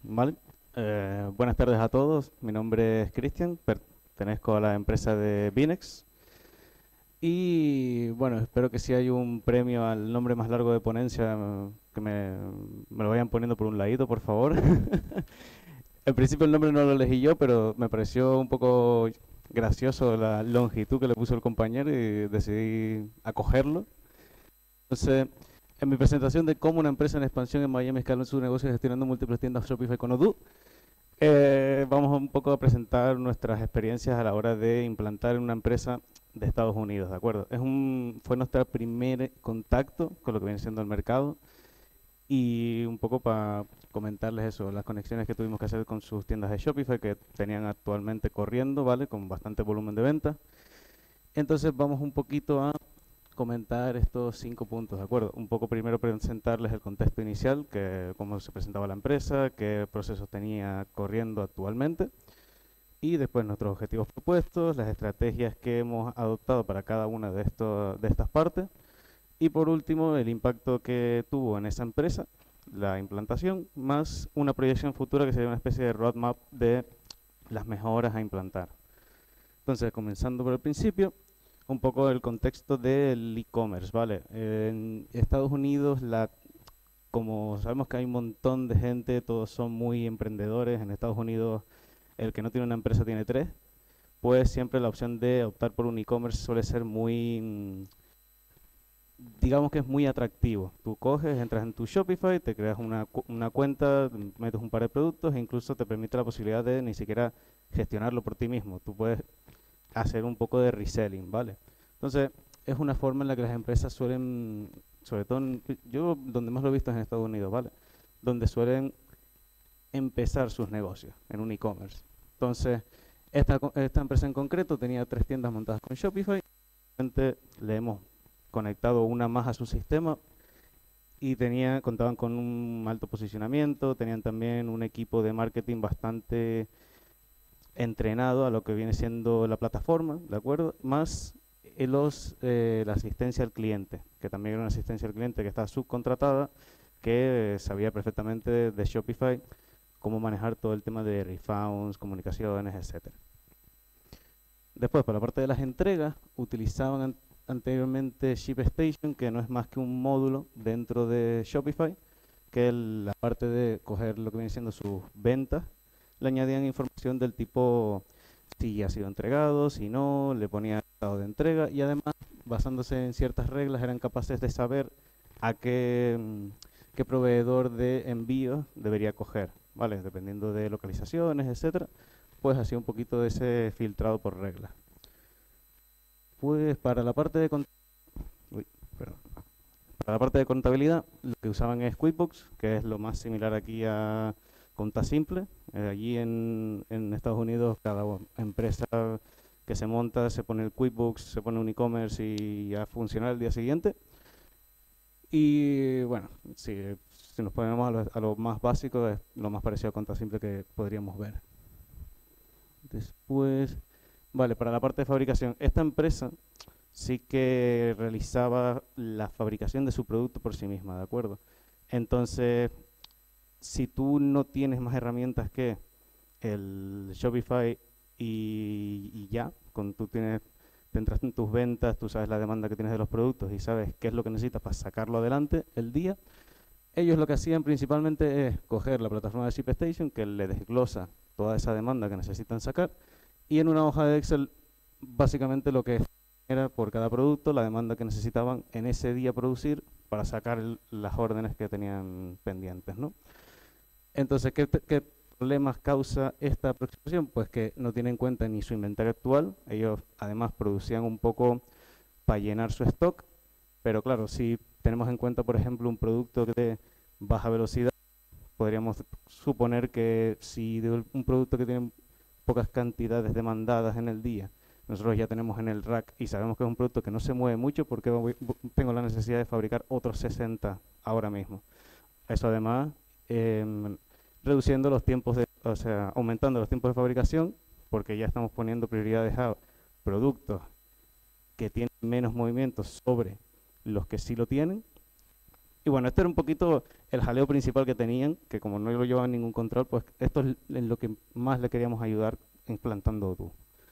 Vale. Buenas tardes a todos. Mi nombre es Cristian, pertenezco a la empresa de Binex. Y bueno, espero que si hay un premio al nombre más largo de ponencia, que me lo vayan poniendo por un ladito, por favor. En principio el nombre no lo elegí yo, pero me pareció un poco gracioso la longitud que le puso el compañero y decidí acogerlo. Entonces, en mi presentación de cómo una empresa en expansión en Miami escaló su negocio gestionando múltiples tiendas Shopify con Odoo, vamos un poco a presentar nuestras experiencias a la hora de implantar en una empresa de Estados Unidos, ¿de acuerdo? Fue nuestro primer contacto con lo que viene siendo el mercado y un poco para comentarles eso, las conexiones que tuvimos que hacer con sus tiendas de Shopify que tenían actualmente corriendo, ¿vale? Con bastante volumen de venta. Entonces vamos un poquito a comentar estos 5 puntos, ¿de acuerdo? Un poco primero presentarles el contexto inicial, que cómo se presentaba la empresa, qué procesos tenía corriendo actualmente, y después nuestros objetivos propuestos, las estrategias que hemos adoptado para cada una de estas partes, y por último el impacto que tuvo en esa empresa, la implantación, más una proyección futura que sería una especie de roadmap de las mejoras a implantar. Entonces, comenzando por el principio, un poco el contexto del e-commerce, ¿vale? En Estados Unidos, como sabemos que hay un montón de gente, todos son muy emprendedores. En Estados Unidos, el que no tiene una empresa tiene tres. Pues siempre la opción de optar por un e-commerce suele ser digamos que es muy atractivo. Tú coges, entras en tu Shopify, te creas una cuenta, metes un par de productos e incluso te permite la posibilidad de ni siquiera gestionarlo por ti mismo. Tú puedes hacer un poco de reselling, ¿vale? Entonces, es una forma en la que las empresas suelen, sobre todo, yo donde más lo he visto es en Estados Unidos, ¿vale? Donde suelen empezar sus negocios en un e-commerce. Entonces, esta empresa en concreto tenía 3 tiendas montadas con Shopify. Le hemos conectado una más a su sistema y contaban con un alto posicionamiento, tenían también un equipo de marketing bastante entrenado a lo que viene siendo la plataforma, ¿de acuerdo? Más la asistencia al cliente, que también era una asistencia al cliente que está subcontratada, que sabía perfectamente de Shopify cómo manejar todo el tema de refunds, comunicaciones, etcétera. Después, para la parte de las entregas, utilizaban anteriormente ShipStation, que no es más que un módulo dentro de Shopify, que la parte de coger lo que viene siendo sus ventas, le añadían información del tipo si ya ha sido entregado, si no, le ponían estado de entrega y además, basándose en ciertas reglas, eran capaces de saber a qué proveedor de envío debería coger, ¿vale? Dependiendo de localizaciones, etcétera, pues hacía un poquito de ese filtrado por reglas. Pues para la parte de uy, perdón. Para la parte de contabilidad, lo que usaban es QuickBooks, que es lo más similar aquí a Conta Simple. Allí en Estados Unidos, cada empresa que se monta se pone el QuickBooks, se pone un e-commerce y ya funciona el día siguiente. Y bueno, si nos ponemos a lo más básico, es lo más parecido a Conta Simple que podríamos ver. Después, vale, para la parte de fabricación, esta empresa sí que realizaba la fabricación de su producto por sí misma, ¿de acuerdo? Entonces, si tú no tienes más herramientas que el Shopify y ya, te entras en tus ventas, tú sabes la demanda que tienes de los productos y sabes qué es lo que necesitas para sacarlo adelante el día, ellos lo que hacían principalmente es coger la plataforma de ShipStation que le desglosa toda esa demanda que necesitan sacar y en una hoja de Excel básicamente lo que era por cada producto la demanda que necesitaban en ese día producir para sacar las órdenes que tenían pendientes, ¿no? Entonces, ¿qué problemas causa esta aproximación? Pues que no tiene en cuenta ni su inventario actual, ellos además producían un poco para llenar su stock, pero claro, si tenemos en cuenta, por ejemplo, un producto de baja velocidad, podríamos suponer que si de un producto que tiene pocas cantidades demandadas en el día, nosotros ya tenemos en el rack y sabemos que es un producto que no se mueve mucho porque tengo la necesidad de fabricar otros 60 ahora mismo. Eso además, reduciendo los tiempos o sea, aumentando los tiempos de fabricación porque ya estamos poniendo prioridades a productos que tienen menos movimientos sobre los que sí lo tienen Y bueno, este era un poquito el jaleo principal que tenían, que como no lo llevaban ningún control, pues esto es en lo que más le queríamos ayudar implantando Odoo.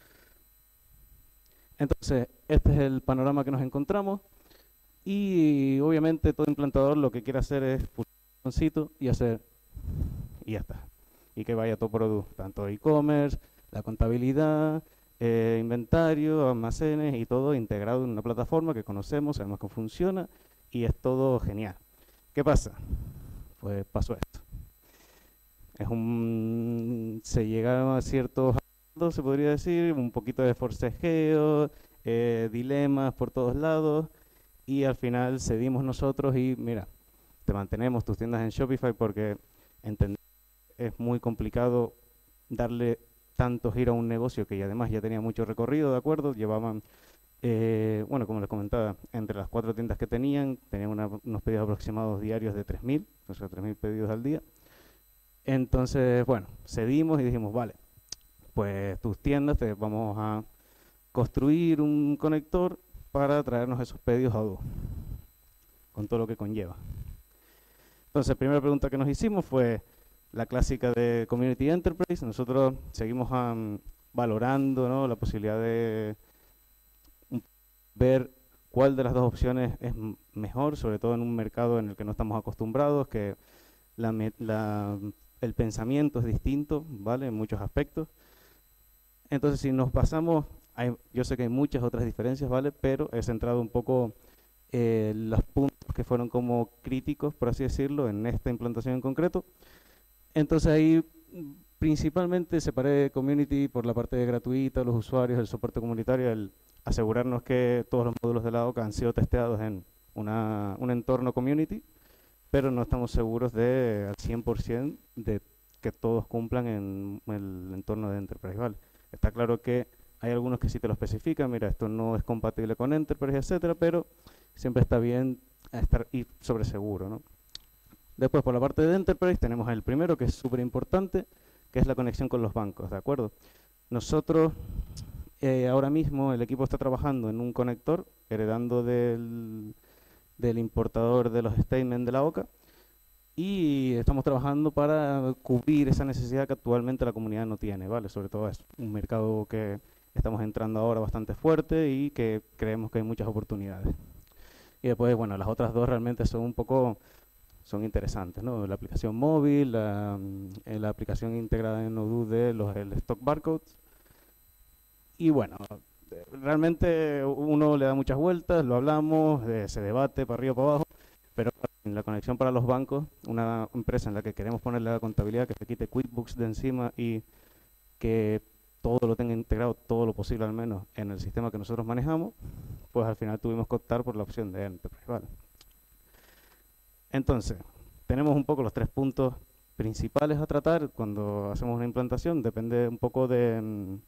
Entonces, este es el panorama que nos encontramos y obviamente todo implantador lo que quiere hacer es pulsar un botoncito y hacer y ya está. Y que vaya todo por Odoo, tanto e-commerce, la contabilidad, inventario, almacenes y todo integrado en una plataforma que conocemos, sabemos que funciona y es todo genial. ¿Qué pasa? Pues pasó esto. Se llegaron a ciertos acuerdos, se podría decir, un poquito de forcejeo, dilemas por todos lados y al final cedimos nosotros y mira, te mantenemos tus tiendas en Shopify porque entendemos que es muy complicado darle tanto giro a un negocio que además ya tenía mucho recorrido, ¿de acuerdo? Llevaban, bueno, como les comentaba, entre las 4 tiendas que tenían unos pedidos aproximados diarios de 3.000, o sea, 3.000 pedidos al día. Entonces, bueno, cedimos y dijimos, vale, pues tus tiendas te vamos a construir un conector para traernos esos pedidos a Odoo, con todo lo que conlleva. Entonces, primera pregunta que nos hicimos fue la clásica de Community Enterprise. Nosotros seguimos valorando, ¿no?, la posibilidad de ver cuál de las dos opciones es mejor, sobre todo en un mercado en el que no estamos acostumbrados, que el pensamiento es distinto, ¿vale?, en muchos aspectos. Entonces, si nos pasamos, yo sé que hay muchas otras diferencias, ¿vale?, pero he centrado un poco los puntos que fueron como críticos, por así decirlo, en esta implantación en concreto. Entonces ahí principalmente separé Community por la parte gratuita, los usuarios, el soporte comunitario, el asegurarnos que todos los módulos de la OCA han sido testeados en un entorno Community, pero no estamos seguros al 100% de que todos cumplan en el entorno de Enterprise, ¿vale? Está claro que hay algunos que sí te lo especifican, mira, esto no es compatible con Enterprise, etcétera, pero siempre está bien ir sobre seguro, ¿no? Después, por la parte de Enterprise, tenemos el primero, que es súper importante, que es la conexión con los bancos, ¿de acuerdo? Nosotros, ahora mismo, el equipo está trabajando en un conector, heredando del importador de los statements de la OCA, y estamos trabajando para cubrir esa necesidad que actualmente la comunidad no tiene, ¿vale? Sobre todo es un mercado que estamos entrando ahora bastante fuerte y que creemos que hay muchas oportunidades. Y después, bueno, las otras dos realmente son interesantes, ¿no? La aplicación móvil, la aplicación integrada en Odoo de el Stock Barcodes. Y bueno, realmente uno le da muchas vueltas, lo hablamos, se debate para arriba para abajo, pero en la conexión para los bancos, una empresa en la que queremos ponerle la contabilidad, que se quite QuickBooks de encima y que todo lo tenga integrado, todo lo posible al menos, en el sistema que nosotros manejamos, pues al final tuvimos que optar por la opción de Enterprise, ¿vale? Entonces, tenemos un poco los 3 puntos principales a tratar cuando hacemos una implantación. Depende un poco de,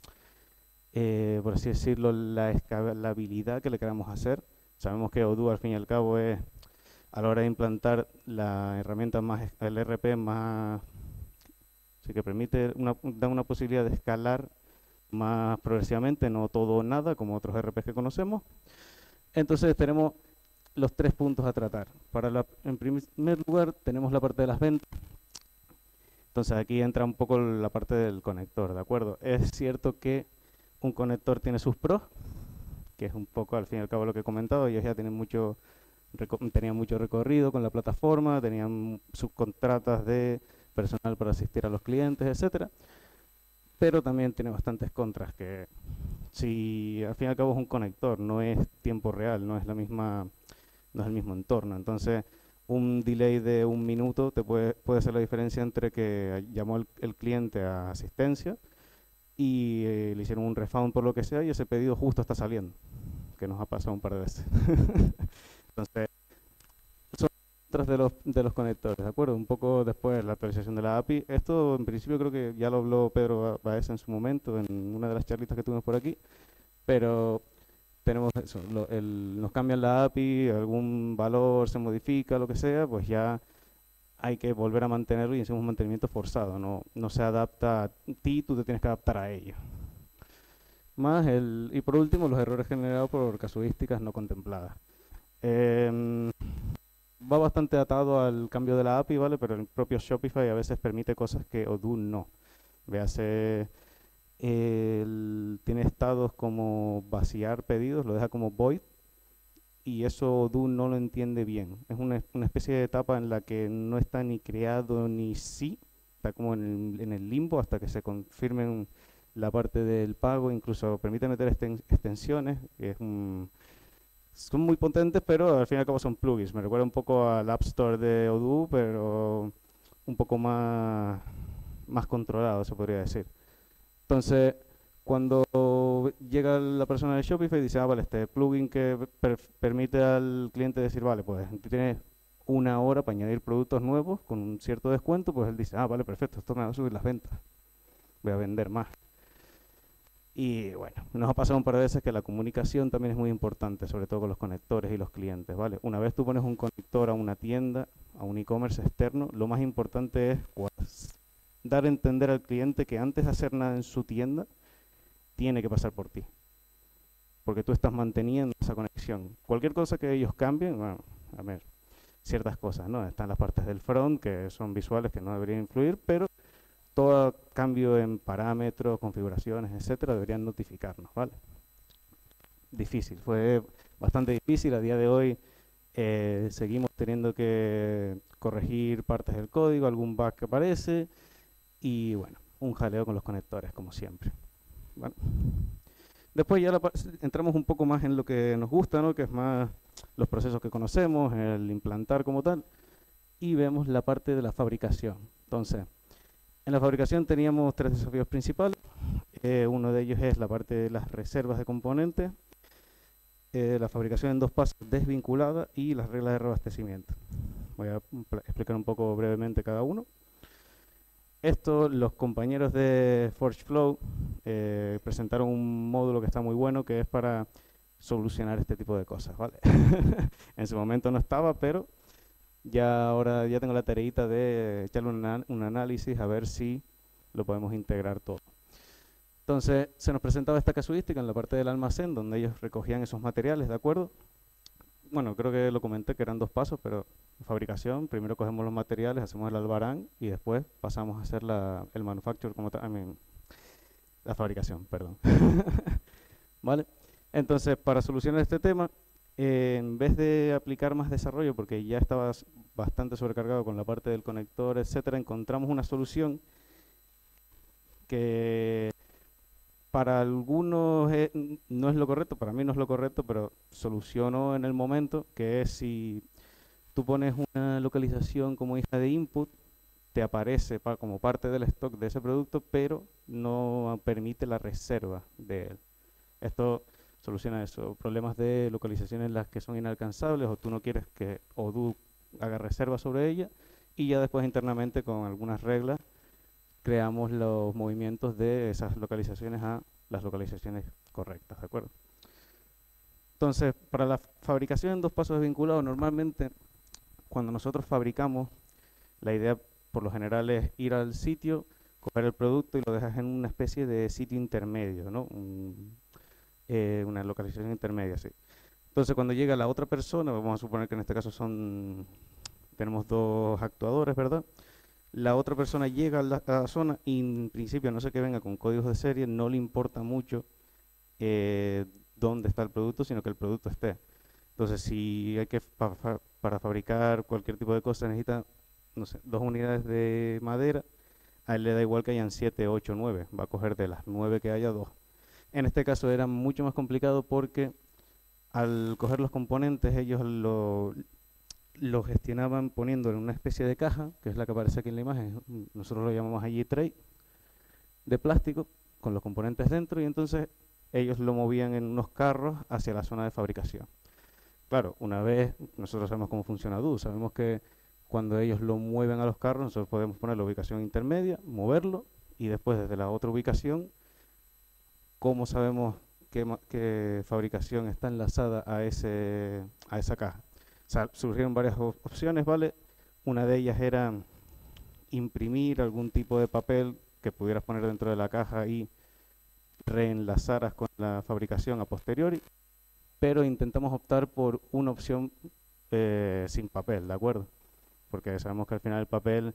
por así decirlo, la escalabilidad que le queramos hacer. Sabemos que Odoo al fin y al cabo es, a la hora de implantar la herramienta más, el ERP más, sí que permite da una posibilidad de escalar más progresivamente, no todo o nada, como otros ERPs que conocemos. Entonces tenemos los 3 puntos a tratar. En primer lugar, tenemos la parte de las ventas. Entonces aquí entra un poco la parte del conector, ¿de acuerdo? Es cierto que un conector tiene sus pros, que es un poco al fin y al cabo lo que he comentado. Ellos ya tenían mucho recorrido con la plataforma, tenían subcontratas de personal para asistir a los clientes, etcétera. Pero también tiene bastantes contras, que si al fin y al cabo es un conector, no es tiempo real, no es el mismo entorno. Entonces, un delay de 1 minuto puede ser la diferencia entre que llamó el cliente a asistencia y le hicieron un refund por lo que sea y ese pedido justo está saliendo, que nos ha pasado un par de veces. Entonces, son otras de los conectores, ¿de acuerdo? Un poco después la actualización de la API. Esto en principio creo que ya lo habló Pedro Baez en su momento, en una de las charlitas que tuvimos por aquí, pero tenemos eso, nos cambian la API, algún valor se modifica, lo que sea, pues ya hay que volver a mantenerlo y hacemos un mantenimiento forzado, no se adapta a ti, tú te tienes que adaptar a ello. Y por último, los errores generados por casuísticas no contempladas. va bastante atado al cambio de la API, ¿vale? Pero el propio Shopify a veces permite cosas que Odoo no. Véase, tiene estados como vaciar pedidos, lo deja como void, y eso Odoo no lo entiende bien. Es una especie de etapa en la que no está ni creado ni sí, está como en el limbo hasta que se confirmen la parte del pago, incluso permite meter extensiones, que son muy potentes, pero al fin y al cabo son plugins. Me recuerda un poco al App Store de Odoo, pero un poco más controlado, se podría decir. Entonces, cuando llega la persona de Shopify y dice, ah, vale, este plugin que permite al cliente decir, vale, pues tú tienes una hora para añadir productos nuevos con un cierto descuento, pues él dice, ah, vale, perfecto, esto me va a subir las ventas, voy a vender más. Y bueno, nos ha pasado un par de veces que la comunicación también es muy importante, sobre todo con los conectores y los clientes, ¿vale? Una vez tú pones un conector a una tienda, a un e-commerce externo, lo más importante es dar a entender al cliente que antes de hacer nada en su tienda, tiene que pasar por ti, porque tú estás manteniendo esa conexión. Cualquier cosa que ellos cambien, bueno, a ver, ciertas cosas, ¿no? Están las partes del front que son visuales que no deberían influir, pero todo cambio en parámetros, configuraciones, etcétera, deberían notificarnos, ¿vale? Difícil, fue bastante difícil. A día de hoy seguimos teniendo que corregir partes del código, algún bug que aparece y bueno, un jaleo con los conectores como siempre. Bueno. Después ya entramos un poco más en lo que nos gusta, ¿no? Que es más los procesos que conocemos, el implantar como tal, y vemos la parte de la fabricación. Entonces, en la fabricación teníamos 3 desafíos principales. Uno de ellos es la parte de las reservas de componentes, la fabricación en 2 pasos desvinculada y las reglas de reabastecimiento. Voy a explicar un poco brevemente cada uno. Esto, los compañeros de ForgeFlow presentaron un módulo que está muy bueno, que es para solucionar este tipo de cosas, ¿vale? En su momento no estaba, pero ahora ya tengo la tareita de echarle un análisis a ver si lo podemos integrar todo. Entonces, se nos presentaba esta casuística en la parte del almacén, donde ellos recogían esos materiales, ¿de acuerdo? Bueno, creo que lo comenté que eran 2 pasos, pero fabricación, primero cogemos los materiales, hacemos el albarán y después pasamos a hacer el manufacture como tal, la fabricación, perdón. ¿Vale? Entonces, para solucionar este tema, en vez de aplicar más desarrollo, porque ya estaba bastante sobrecargado con la parte del conector, etcétera, encontramos una solución que para algunos no es lo correcto, para mí no es lo correcto, pero solucionó en el momento, que es si tú pones una localización como hija de input, te aparece como parte del stock de ese producto, pero no permite la reserva de él. Esto soluciona eso, problemas de localizaciones en las que son inalcanzables o tú no quieres que Odoo haga reserva sobre ella y ya después internamente con algunas reglas creamos los movimientos de esas localizaciones a las localizaciones correctas, ¿de acuerdo? Entonces, para la fabricación en 2 pasos desvinculados, normalmente cuando nosotros fabricamos, la idea por lo general es ir al sitio, coger el producto y lo dejas en una especie de sitio intermedio, ¿no? Una localización intermedia, sí. Entonces, cuando llega la otra persona, vamos a suponer que en este caso tenemos 2 actuadores, ¿verdad? La otra persona llega a la zona y en principio, no sé que venga con códigos de serie, no le importa mucho dónde está el producto, sino que el producto esté. Entonces, si hay que para fabricar cualquier tipo de cosa necesita, no sé, 2 unidades de madera, a él le da igual que hayan 7, 8, 9, va a coger de las 9 que haya 2. En este caso era mucho más complicado porque al coger los componentes ellos lo gestionaban poniéndolo en una especie de caja, que es la que aparece aquí en la imagen, nosotros lo llamamos allí tray, de plástico, con los componentes dentro, y entonces ellos lo movían en unos carros hacia la zona de fabricación. Claro, una vez nosotros sabemos cómo funciona Odoo, sabemos que cuando ellos lo mueven a los carros, nosotros podemos poner la ubicación intermedia, moverlo, y después desde la otra ubicación, ¿cómo sabemos qué fabricación está enlazada a esa caja? O sea, surgieron varias opciones, ¿vale? Una de ellas era imprimir algún tipo de papel que pudieras poner dentro de la caja y reenlazaras con la fabricación a posteriori, pero intentamos optar por una opción sin papel, ¿de acuerdo? Porque sabemos que al final el papel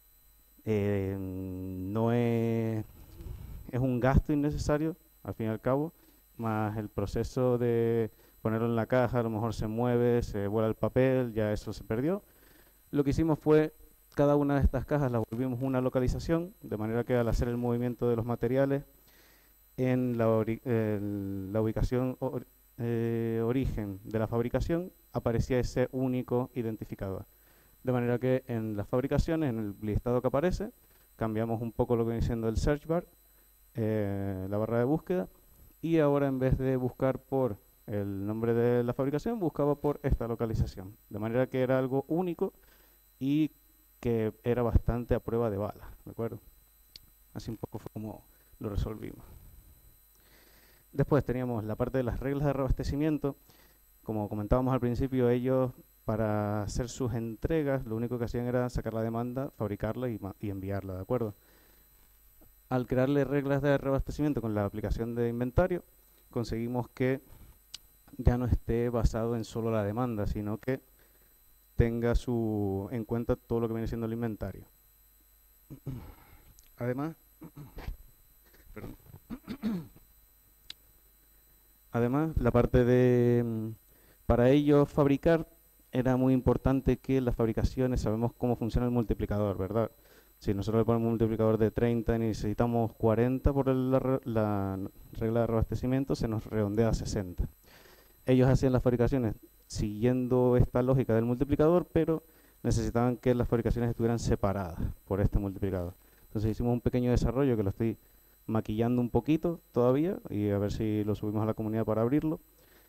no es un gasto innecesario, al fin y al cabo, más el proceso de ponerlo en la caja, a lo mejor se mueve, se vuela el papel, ya eso se perdió. Lo que hicimos fue, cada una de estas cajas la volvimos una localización, de manera que al hacer el movimiento de los materiales, en la ubicación origen de la fabricación, aparecía ese único identificador. De manera que en las fabricaciones, en el listado que aparece, cambiamos un poco lo que viene siendo el search bar, la barra de búsqueda, y ahora en vez de buscar por el nombre de la fabricación, buscaba por esta localización. De manera que era algo único y que era bastante a prueba de bala, ¿de acuerdo? Así un poco fue como lo resolvimos. Después teníamos la parte de las reglas de reabastecimiento. Como comentábamos al principio, ellos para hacer sus entregas lo único que hacían era sacar la demanda, fabricarla y enviarla, ¿de acuerdo? Al crearle reglas de reabastecimiento con la aplicación de inventario, conseguimos que ya no esté basado en solo la demanda, sino que tenga en cuenta todo lo que viene siendo el inventario. Además, perdón. Además, la parte de, para ello fabricar, era muy importante que en las fabricaciones sabemos cómo funciona el multiplicador, ¿verdad? Si nosotros le ponemos un multiplicador de 30 y necesitamos 40 por la regla de reabastecimiento, se nos redondea a 60. Ellos hacían las fabricaciones siguiendo esta lógica del multiplicador, pero necesitaban que las fabricaciones estuvieran separadas por este multiplicador. Entonces hicimos un pequeño desarrollo que lo estoy maquillando un poquito todavía y a ver si lo subimos a la comunidad para abrirlo.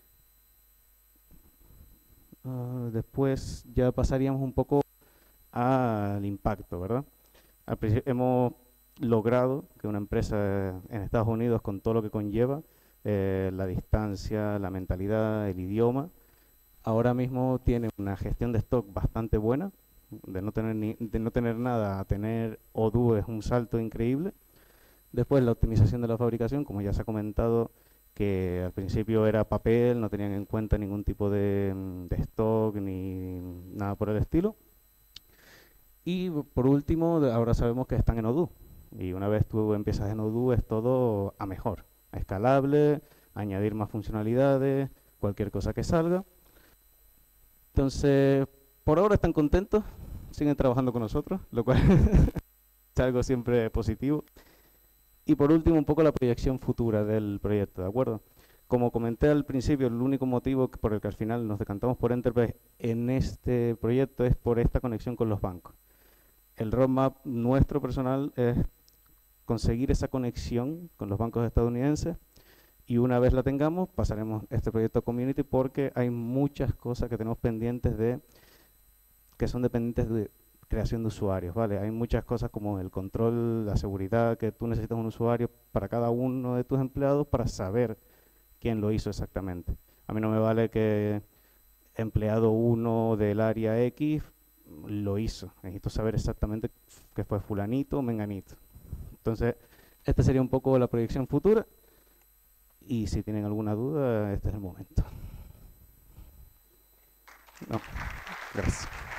Después ya pasaríamos un poco al impacto, ¿verdad? Hemos logrado que una empresa en Estados Unidos, con todo lo que conlleva, la distancia, la mentalidad, el idioma, ahora mismo tiene una gestión de stock bastante buena. De no tener nada a tener Odoo es un salto increíble. Después la optimización de la fabricación, como ya se ha comentado, que al principio era papel, no tenían en cuenta ningún tipo de stock ni nada por el estilo. Y por último, ahora sabemos que están en Odoo. Y una vez tú empiezas en Odoo es todo a mejor, a escalable, añadir más funcionalidades, cualquier cosa que salga. Entonces, por ahora están contentos, siguen trabajando con nosotros, lo cual es algo siempre positivo. Y por último, un poco la proyección futura del proyecto, ¿de acuerdo? Como comenté al principio, el único motivo por el que al final nos decantamos por Enterprise en este proyecto es por esta conexión con los bancos. El roadmap nuestro personal es conseguir esa conexión con los bancos estadounidenses y una vez la tengamos, pasaremos este proyecto a Community porque hay muchas cosas que tenemos pendientes que son dependientes de creación de usuarios, ¿vale? Hay muchas cosas como el control, la seguridad, que tú necesitas un usuario para cada uno de tus empleados para saber quién lo hizo exactamente. A mí no me vale que empleado 1 del área X lo hizo. Necesito saber exactamente que fue fulanito o menganito. Entonces, esta sería un poco la proyección futura. Y si tienen alguna duda, este es el momento. No, gracias.